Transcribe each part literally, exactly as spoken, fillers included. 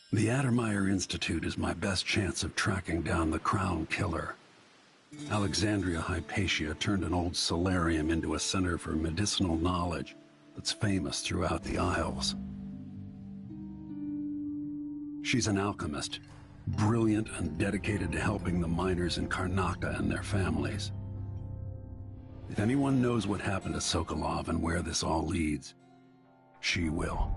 The Addermeyer Institute is my best chance of tracking down the Crown Killer. Alexandria Hypatia turned an old solarium into a center for medicinal knowledge that's famous throughout the Isles. She's an alchemist, brilliant and dedicated to helping the miners in Karnaka and their families. If anyone knows what happened to Sokolov and where this all leads, she will.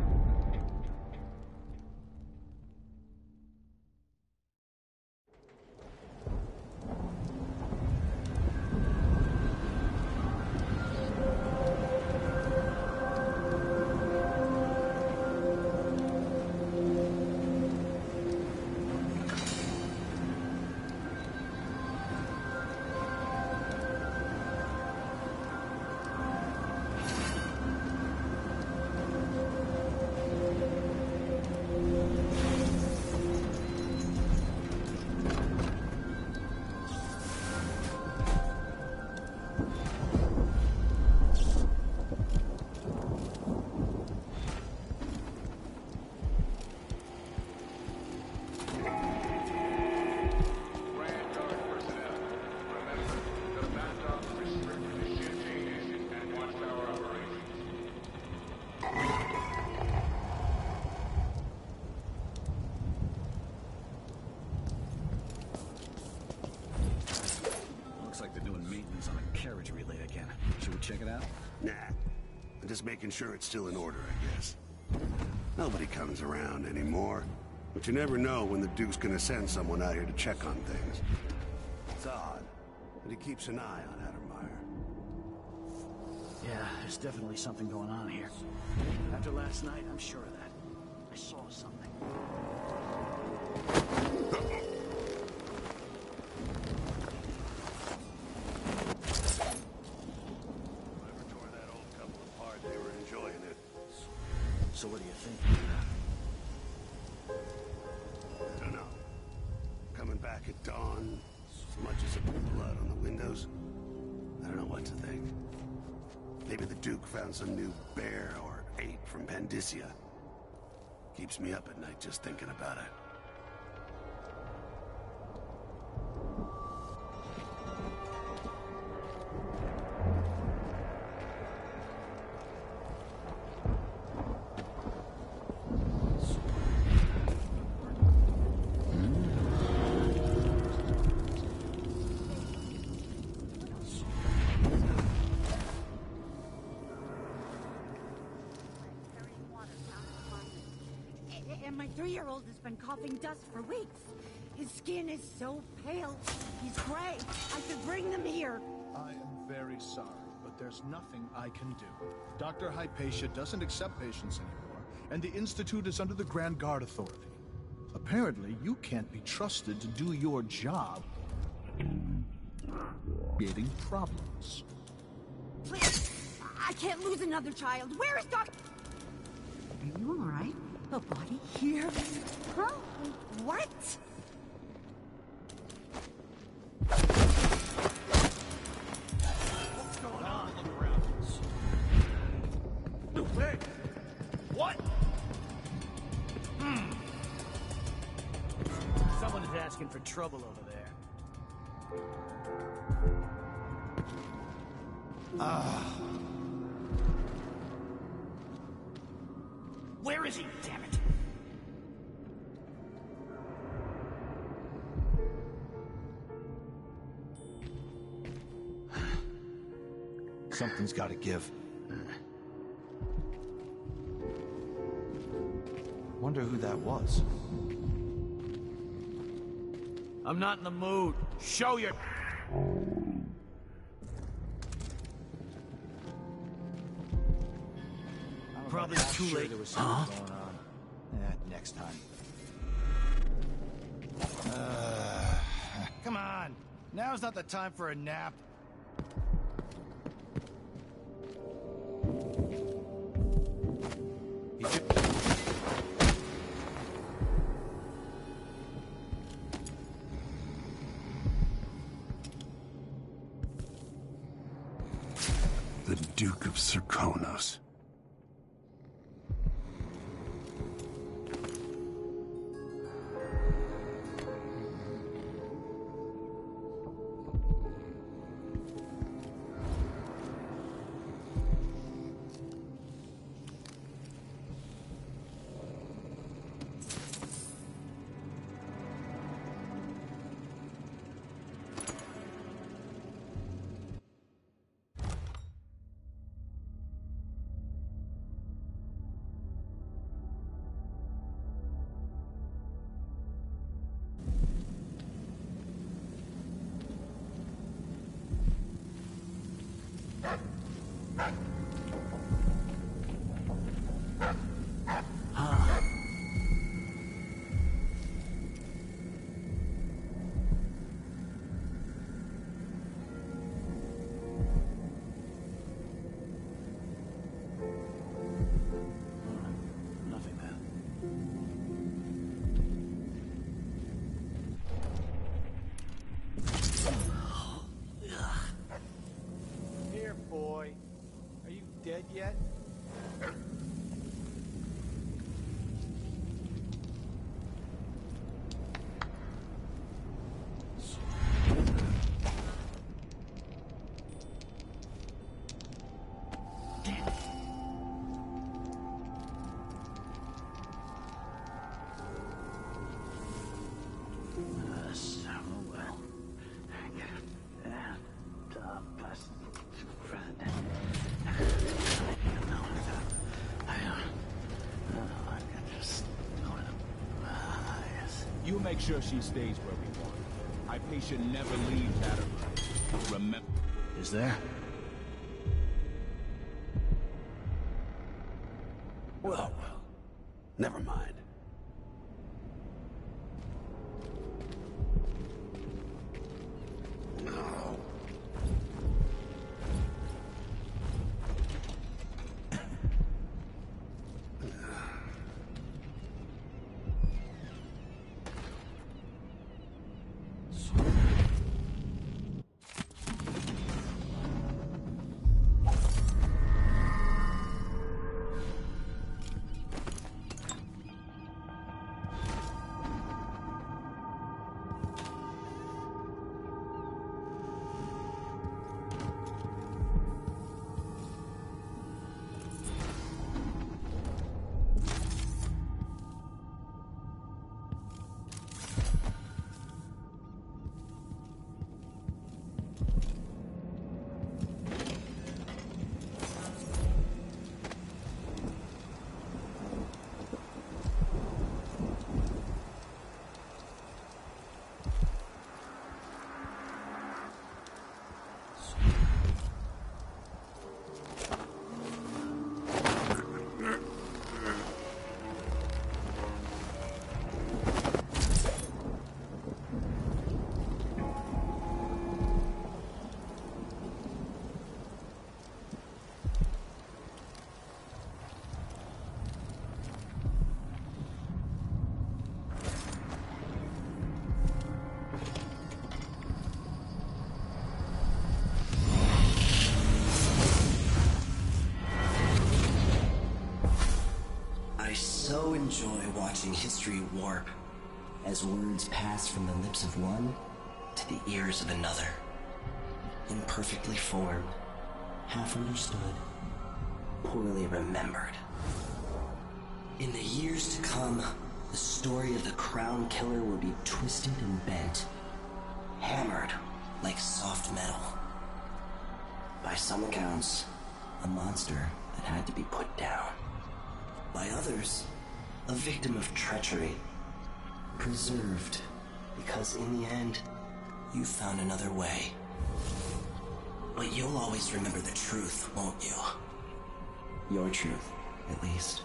Check it out? Nah. I'm just making sure it's still in order, I guess. Nobody comes around anymore. But you never know when the Duke's gonna send someone out here to check on things. It's odd, but he keeps an eye on Addermeyer. Yeah, there's definitely something going on here. After last night, I'm sure of that. I saw something. So what do you think? I don't know. Coming back at dawn, as much as a blood on the windows. I don't know what to think. Maybe the Duke found some new bear or ape from Pandysia. Keeps me up at night just thinking about it. And my three-year-old has been coughing dust for weeks. His skin is so pale. He's gray. I could bring them here. I am very sorry, but there's nothing I can do. Doctor Hypatia doesn't accept patients anymore, and the Institute is under the Grand Guard Authority. Apparently, you can't be trusted to do your job. Creating problems. Please, I can't lose another child. Where is Doc? Are you all right? A body here? Huh? What? What's going on? Look around. Hey! What? Hmm. Someone is asking for trouble over there. Ah. Where is he? Damn it! Something's got to give. Wonder who that was. I'm not in the mood. Show your... Probably too Sure late. there was something Huh? going on. Eh, next time. Uh, come on. Now's not the time for a nap. He should... The Duke of Serkonos. dead yet? You make sure she stays where we want her. Hypatia never leaves Atterbury. Remember. Is there? Well, well. Never mind. No. so enjoy watching history warp as words pass from the lips of one to the ears of another. Imperfectly formed, half understood, poorly remembered. In the years to come, the story of the Crown Killer will be twisted and bent, hammered like soft metal. By some accounts, a monster that had to be put down. By others, a victim of treachery, preserved because in the end, you found another way. But you'll always remember the truth, won't you? Your truth, at least.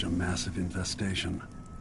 such a massive infestation.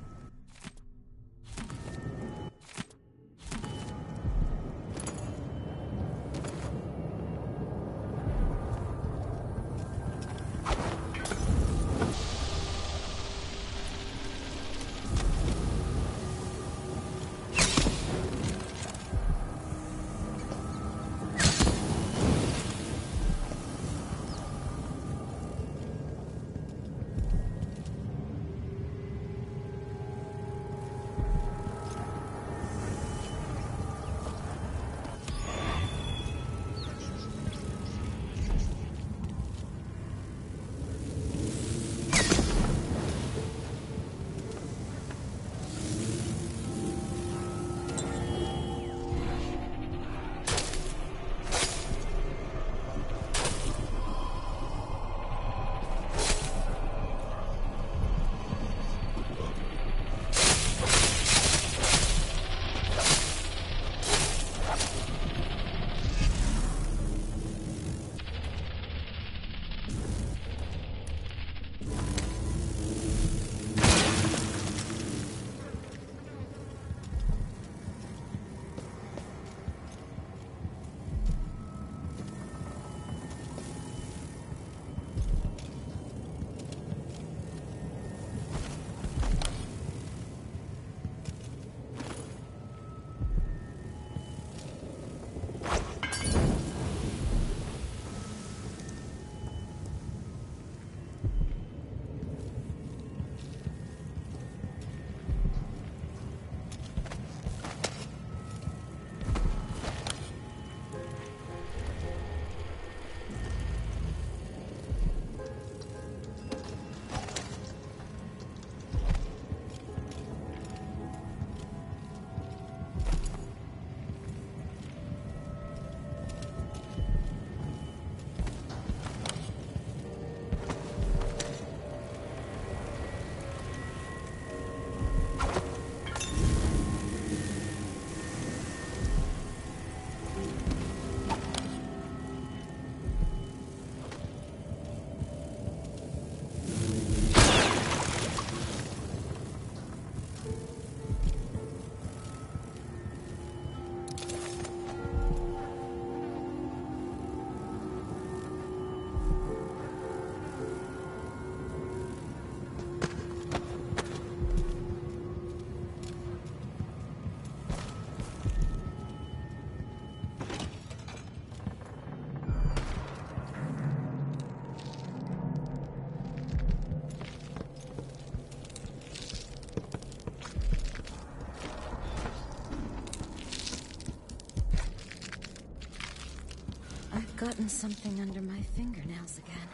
Gotten something under my fingernails again.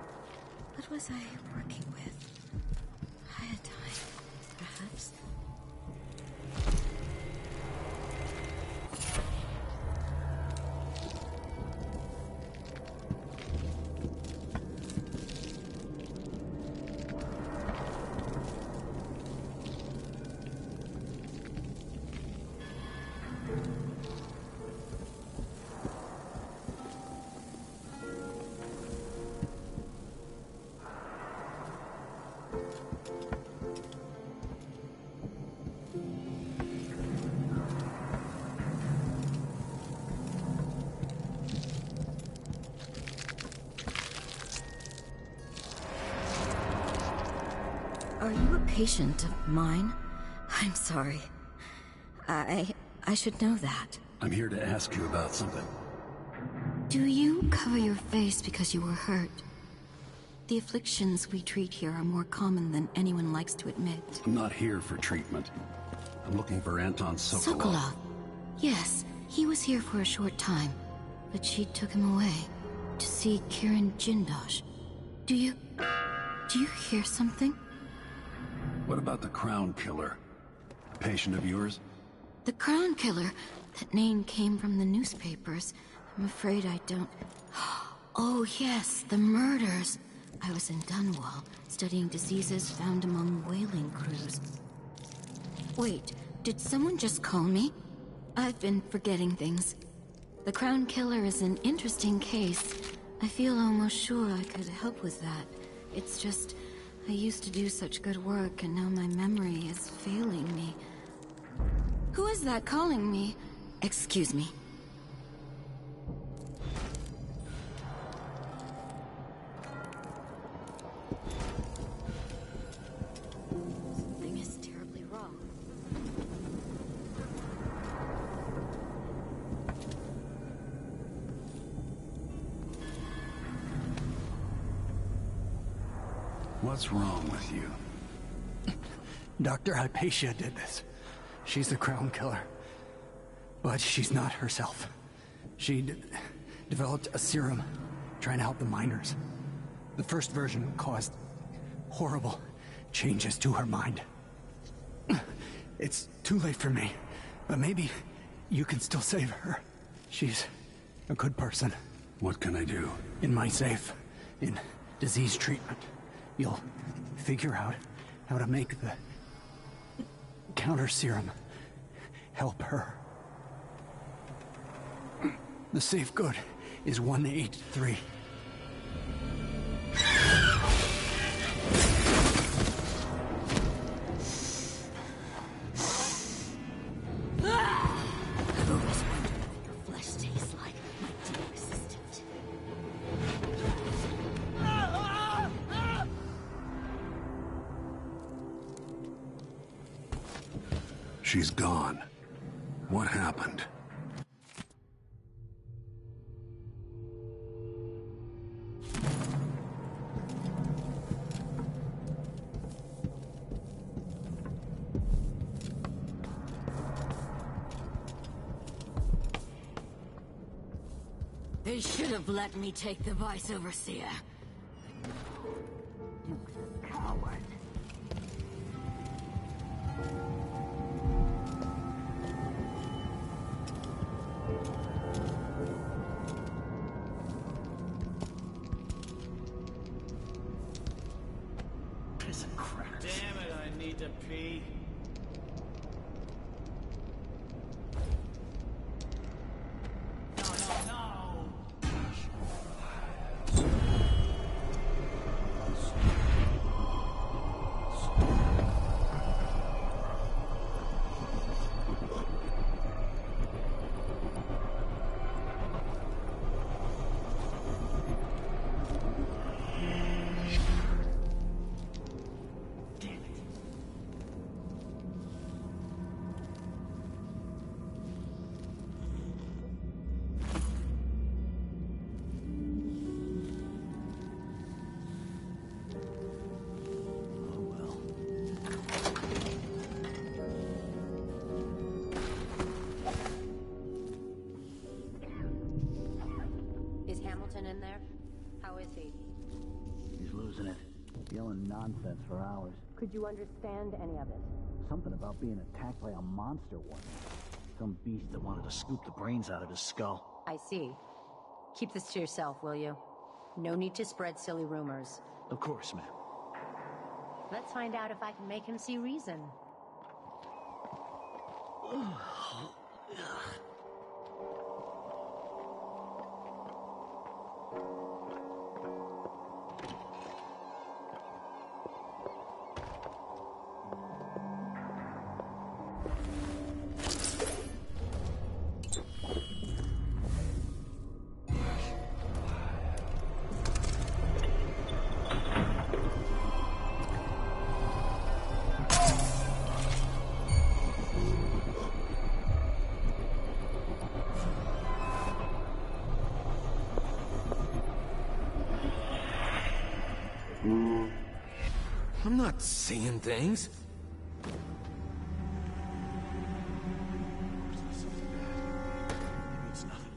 What was I working with? Iodine, perhaps? Are you a patient of mine? I'm sorry. I... I should know that. I'm here to ask you about something. Do you cover your face because you were hurt? The afflictions we treat here are more common than anyone likes to admit. I'm not here for treatment. I'm looking for Anton Sokolov. Sokolov? Yes, he was here for a short time, but she took him away to see Kirin Jindosh. Do you... do you hear something? What about the Crown Killer? A patient of yours? The Crown Killer? That name came from the newspapers. I'm afraid I don't... Oh yes, the murders. I was in Dunwall, studying diseases found among whaling crews. Wait, did someone just call me? I've been forgetting things. The Crown Killer is an interesting case. I feel almost sure I could help with that. It's just... I used to do such good work, and now my memory is failing me. Who is that calling me? Excuse me. Something is terribly wrong. What's wrong with you? Doctor Hypatia did this. She's the crown killer. But she's not herself. She d developed a serum trying to help the miners. The first version caused horrible changes to her mind. It's too late for me, but maybe you can still save her. She's a good person. What can I do? In my safe, in disease treatment, you'll figure out how to make the counter serum help her. The safe code is one eight three. She's gone. What happened? They should have let me take the Vice Overseer. Duke's a coward. Piss and crackers. Damn it, I need to pee. No, no, no! In there? How is he? He's losing it. Yelling nonsense for hours. Could you understand any of it? Something about being attacked by a monster one. Some beast that wanted to scoop the brains out of his skull. I see. Keep this to yourself, will you? No need to spread silly rumors. Of course, ma'am. Let's find out if I can make him see reason. I'm not seeing things. It's nothing.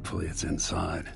Hopefully it's inside.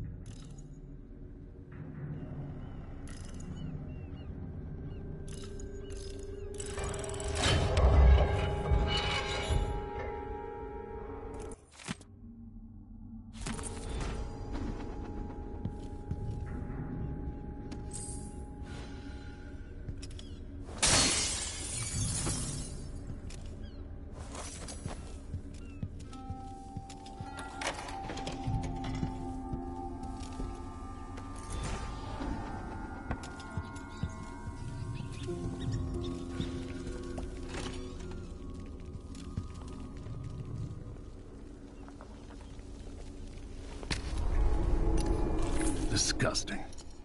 Disgusting.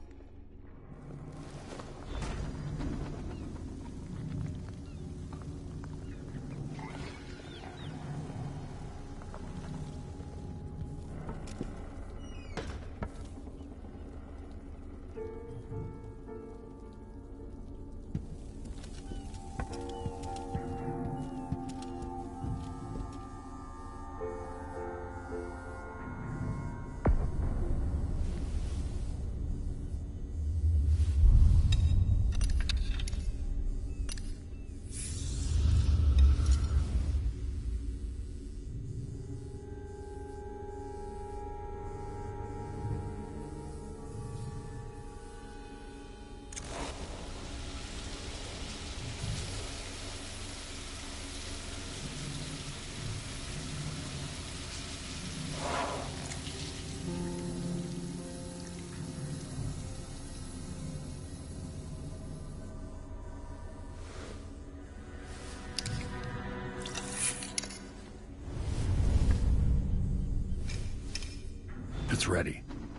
It's ready.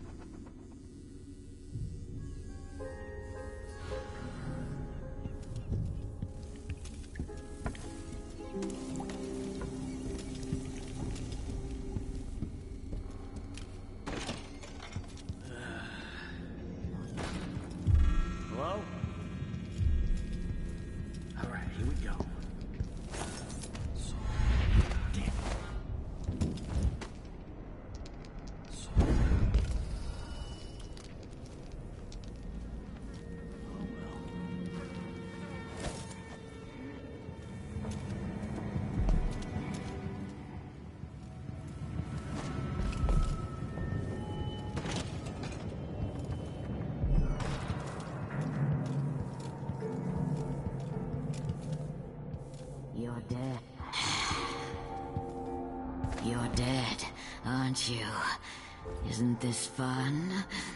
Hello? All right, here we go. Damn. You're dead. You're dead, aren't you? Isn't this fun?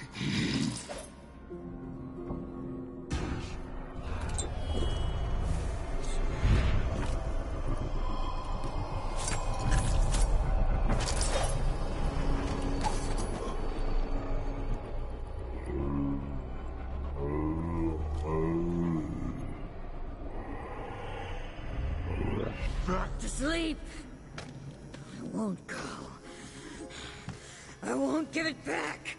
Back to sleep. I won't go. I won't give it back.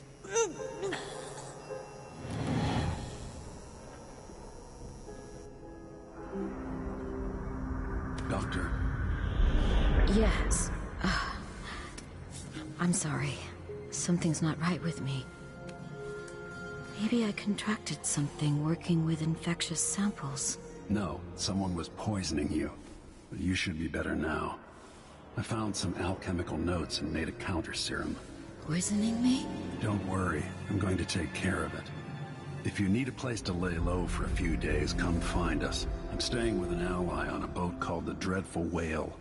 Doctor. Yes. Uh, I'm sorry. Something's not right with me. Maybe I contracted something working with infectious samples. No, someone was poisoning you. But you should be better now. I found some alchemical notes and made a counter serum. Poisoning me? Don't worry, I'm going to take care of it. If you need a place to lay low for a few days, come find us. I'm staying with an ally on a boat called the Dreadful Whale.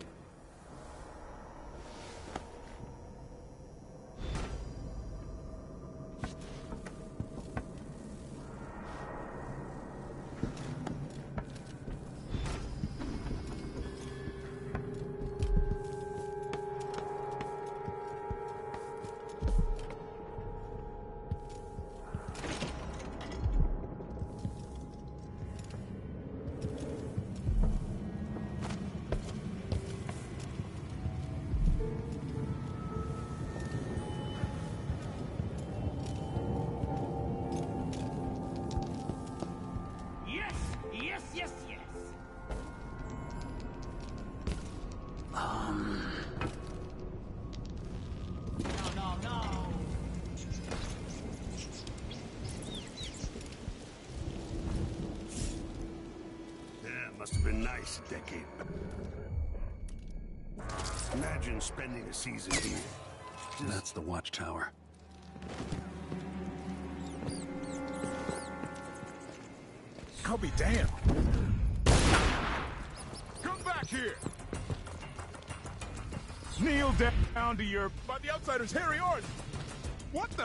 twice a decade. Imagine spending a season here. Just... That's the watchtower. I'll be damned. Come back here. Kneel down to your... by the outsider's hairy arse. What the...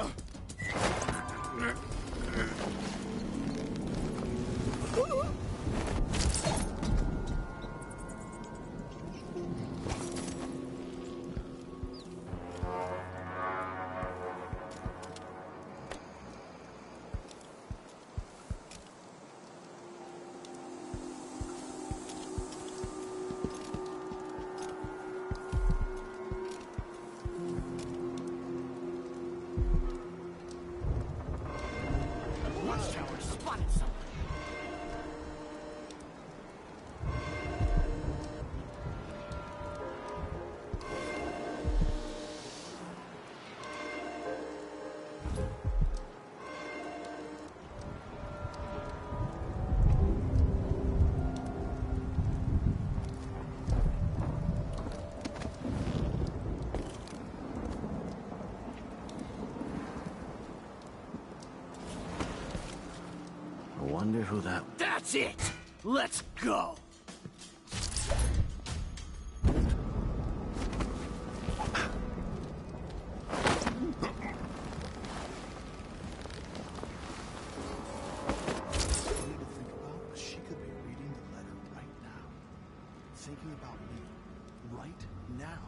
Wonder who that... That's it! Let's go! She could be reading the letter right now. Thinking about me right now.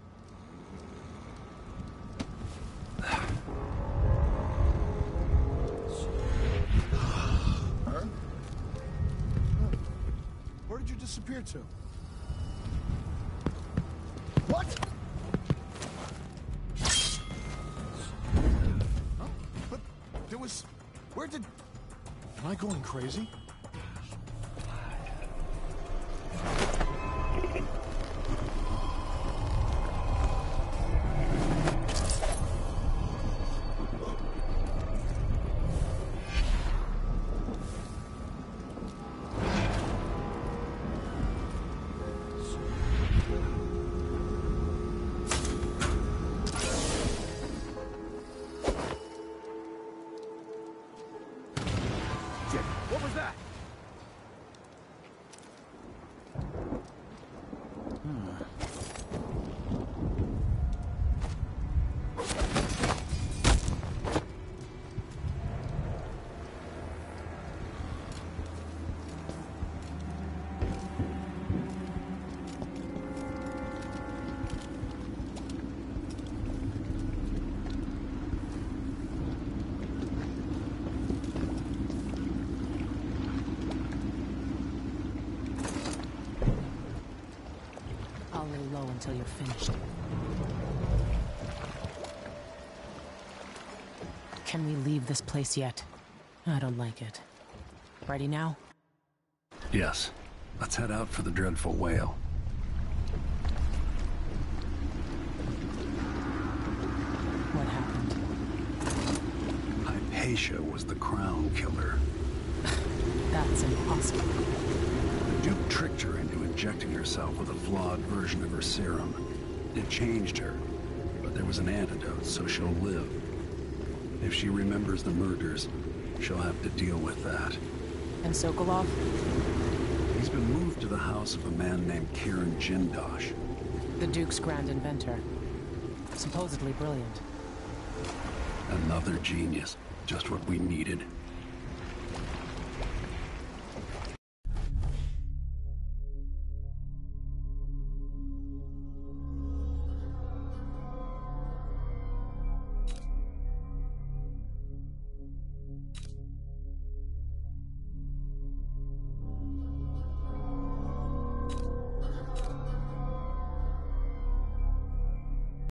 Where did you disappear to? What? Huh? But there was... Where did... Am I going crazy? What was that? I'll lay low until you're finished. Can we leave this place yet? I don't like it. Ready now? Yes. Let's head out for the dreadful whale. What happened? Hypatia was the crown killer. That's impossible. The Duke tricked her into injecting herself with a flawed version of her serum. It changed her, but there was an antidote, so she'll live. If she remembers the murders, she'll have to deal with that. And Sokolov? He's been moved to the house of a man named Kieran Jindosh. The Duke's grand inventor. Supposedly brilliant. Another genius. Just what we needed.